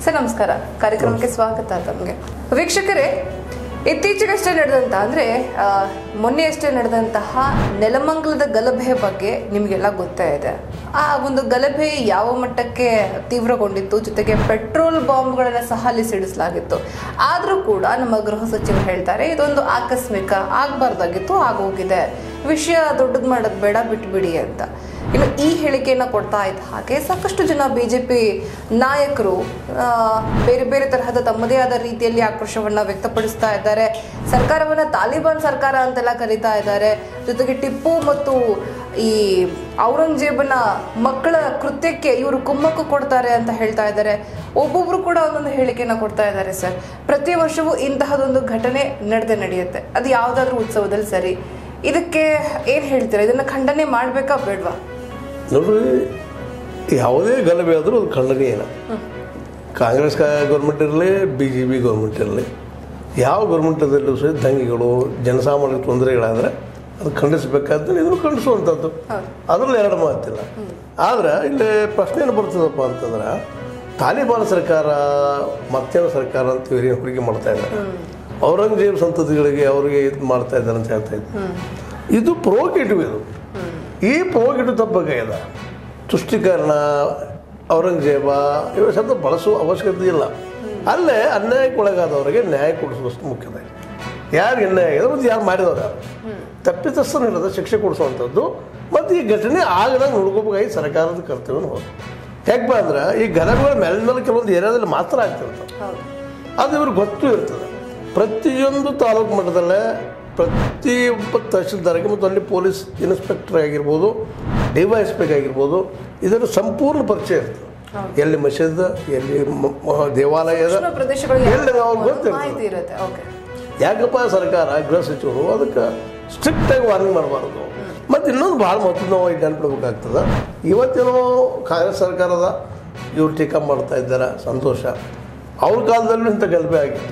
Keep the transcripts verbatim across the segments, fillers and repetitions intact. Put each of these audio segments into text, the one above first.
Sir ನಮಸ್ಕಾರ, ಕಾರ್ಯಕ್ರಮಕ್ಕೆ ಸ್ವಾಗತ ತಮಗೆ. ವೀಕ್ಷಕರೇ, ಇತ್ತೀಚೆಗಷ್ಟೇ ನಡೆದಂತ ಅಂದ್ರೆ ಮೊನ್ನೆಯಷ್ಟೇ ನಡೆದಂತಹ ನೆಲಮಂಗಲದ ಗಲಭೆ ಬಗ್ಗೆ ನಿಮಗೆಲ್ಲ ಗೊತ್ತೇ ಇದೆ. ಆ ಒಂದು ಗಲಭೆ ಯಾವ ಮಟ್ಟಕ್ಕೆ ತೀವ್ರಗೊಂಡಿತ್ತು, ಜೊತೆಗೆ ಪೆಟ್ರೋಲ್ ಬಾಂಬ್ಗಳನ್ನು ಸಹ ಅಲ್ಲಿ ಸಿಡಿಸಲಾಗಿತ್ತು. ಆದರೂ ಕೂಡ ನಮ್ಮ ಗೃಹ ಸಚಿವರು ಹೇಳ್ತಾರೆ ಇದೊಂದು ಆಕಸ್ಮಿಕ, ಆಗಬಾರ್ದಾಗಿತ್ತು, ಆಗೋಗಿದೆ, ವಿಷಯ ದೊಡ್ಡದು ಮಾಡೋದು ಬೇಡ, ಬಿಟ್ಬಿಡಿ ಅಂತ. ಇನ್ನು ಈ ಹೇಳಿಕೆಯನ್ನು ಕೊಡ್ತಾ ಇದ್ದ ಹಾಗೆ ಸಾಕಷ್ಟು ಜನ ಬಿಜೆಪಿ ನಾಯಕರು ಬೇರೆ ಬೇರೆ ತರಹದ ತಮ್ಮದೇ ಆದ ರೀತಿಯಲ್ಲಿ ಆಕ್ರೋಶವನ್ನ ವ್ಯಕ್ತಪಡಿಸ್ತಾ ಇದ್ದಾರೆ. ಸರ್ಕಾರವನ್ನ ತಾಲಿಬಾನ್ ಸರ್ಕಾರ ಅಂತೆಲ್ಲ ಕರೀತಾ ಇದ್ದಾರೆ. ಜೊತೆಗೆ ಟಿಪ್ಪು ಮತ್ತು ಈ ಔರಂಗಜೇಬನ ಮಕ್ಕಳ ಕೃತ್ಯಕ್ಕೆ ಇವರು ಕುಮ್ಮಕ್ಕು ಕೊಡ್ತಾರೆ ಅಂತ ಹೇಳ್ತಾ ಇದ್ದಾರೆ. ಒಬ್ಬೊಬ್ರು ಕೂಡ ಒಂದೊಂದು ಹೇಳಿಕೆಯನ್ನ ಕೊಡ್ತಾ ಇದ್ದಾರೆ. ಸರ್, ಪ್ರತಿ ವರ್ಷವೂ ಇಂತಹದೊಂದು ಘಟನೆ ನಡೆದೇ ನಡೆಯುತ್ತೆ, ಅದು ಯಾವುದಾದ್ರೂ ಉತ್ಸವದಲ್ಲಿ ಸರಿ. ಇದಕ್ಕೆ ಏನು ಹೇಳ್ತೀರಾ? ಇದನ್ನ ಖಂಡನೆ ಮಾಡಬೇಕಾ ಬೇಡವಾ? ನೋಡ್ರಿ, ಯಾವುದೇ ಗಲಭೆ ಆದರೂ ಅದು ಖಂಡನೀಯನ. ಕಾಂಗ್ರೆಸ್ ಗೌರ್ಮೆಂಟ್ ಇರಲಿ, ಬಿ ಜೆ ಪಿ ಗೌರ್ಮೆಂಟ್ ಇರಲಿ, ಯಾವ ಗೌರ್ಮೆಂಟದಲ್ಲೂ ಸಹ ದಂಗೆಗಳು, ಜನಸಾಮಾನ್ಯ ತೊಂದರೆಗಳಾದರೆ ಅದು ಖಂಡಿಸಬೇಕಾದ್ರೆ ಇದನ್ನು ಖಂಡಿಸುವಂಥದ್ದು, ಅದರಲ್ಲಿ ಎರಡು ಮಾತಿಲ್ಲ. ಆದರೆ ಇಲ್ಲಿ ಪ್ರಶ್ನೆ ಏನು ಬರ್ತದಪ್ಪ ಅಂತಂದ್ರೆ, ತಾಲಿಬಾನ್ ಸರ್ಕಾರ ಮತ್ತೇನೋ ಸರ್ಕಾರ ಅಂತ ಏನು ಹುಡುಗಿ ಮಾಡ್ತಾ ಇದ್ದಾರೆ, ಔರಂಗಜೇಬ್ ಸಂತತಿಗಳಿಗೆ ಅವರಿಗೆ ಇದು ಮಾಡ್ತಾ ಇದ್ದಾರೆ ಅಂತ ಹೇಳ್ತಾ ಇದ್ದಾರೆ. ಇದು ಪ್ರೋಗೇಟಿವ್. ಇದು ಈ ಪ್ರೋಗೇಟಿವ್ ತಪ್ಪಾಗಿದೆ. ತುಷ್ಟೀಕರಣ, ಔರಂಗಜೇಬ ಇವ ಶಬ್ದ ಬಳಸುವ ಅವಶ್ಯಕತೆ ಇಲ್ಲ. ಅಲ್ಲೇ ಅನ್ಯಾಯಕ್ಕೆ ಒಳಗಾದವರಿಗೆ ನ್ಯಾಯ ಕೊಡಿಸುವಷ್ಟು ಮುಖ್ಯದ. ಯಾರಿಗೆ ಅನ್ಯಾಯ ಆಗಿದೆ ಮತ್ತು ಯಾರು ಮಾಡಿದವ್ರು ಯಾರು ತಪ್ಪಿತಸ್ಥರು ಹಿಡಿದ ಶಿಕ್ಷೆ ಕೊಡಿಸುವಂಥದ್ದು ಮತ್ತು ಈ ಘಟನೆ ಆಗದಾಗ ನೋಡ್ಕೋಬೇಕಾಗಿ ಸರ್ಕಾರದ ಕರ್ತವ್ಯನೂ ಹೋದ. ಯಾಕಪ್ಪ ಅಂದ್ರೆ ಈ ಗಲಭೆಗಳ ಮೇಲೆ ಮೇಲೆ ಕೆಲವೊಂದು ಏರಿಯಾದಲ್ಲಿ ಮಾತ್ರ ಆಗ್ತಿರ್ತದೆ, ಅದು ಇವ್ರಿಗೆ ಗೊತ್ತೂ ಇರ್ತದೆ. ಪ್ರತಿಯೊಂದು ತಾಲೂಕು ಮಟ್ಟದಲ್ಲೇ ಪ್ರತಿಯೊಬ್ಬ ತಹಶೀಲ್ದಾರ್ಗೆ ಮತ್ತು ಅಲ್ಲಿ ಪೊಲೀಸ್ ಇನ್ಸ್ಪೆಕ್ಟರ್ ಆಗಿರ್ಬೋದು, ಡಿ ವೈ ಎಸ್ ಪಿ ಆಗಿರ್ಬೋದು, ಇದರ ಸಂಪೂರ್ಣ ಪರಿಚಯ ಇರ್ತದೆ. ಎಲ್ಲಿ ಮಸೀದ್, ಎಲ್ಲಿ ದೇವಾಲಯದ, ಎಲ್ಲಿ ಅವ್ರಿಗೆ ಗೊತ್ತಿರ್ತದೆ. ಯಾಕಪ್ಪ ಸರ್ಕಾರ ಗೃಹ ಸಚಿವರು ಅದಕ್ಕೆ ಸ್ಟ್ರಿಕ್ಟಾಗಿ ವಾರ್ನಿಂಗ್ ಮಾಡಬಾರ್ದು. ಮತ್ತು ಇನ್ನೊಂದು ಭಾಳ ಮಹತ್ವದ ನಾವು ಈಗ ನೆನ್ಪಿಡ್ಬೇಕಾಗ್ತದೆ. ಇವತ್ತೇನೋ ಕಾಂಗ್ರೆಸ್ ಸರ್ಕಾರದ ಇವ್ರು ಟೀಕಾ ಮಾಡ್ತಾ ಇದ್ದಾರೆ, ಸಂತೋಷ. ಅವ್ರ ಕಾಲದಲ್ಲೂ ಇಂಥ ಗಲಭೆ ಆಗಿತ್ತು.